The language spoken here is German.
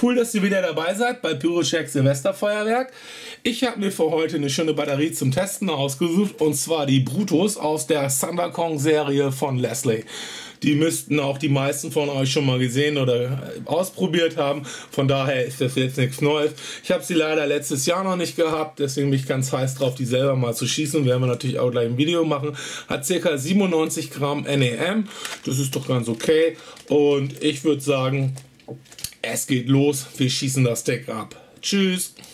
Cool, dass ihr wieder dabei seid bei Pyrocheck Silvesterfeuerwerk. Ich habe mir für heute eine schöne Batterie zum Testen ausgesucht, und zwar die Brutus aus der Thunderkong-Serie von Leslie. Die müssten auch die meisten von euch schon mal gesehen oder ausprobiert haben. Von daher ist das jetzt nichts Neues. Ich habe sie leider letztes Jahr noch nicht gehabt, deswegen bin ich ganz heiß drauf, die selber mal zu schießen. Werden wir natürlich auch gleich ein Video machen. Hat ca. 97 Gramm NEM. Das ist doch ganz okay. Und ich würde sagen, es geht los. Wir schießen das Deck ab. Tschüss.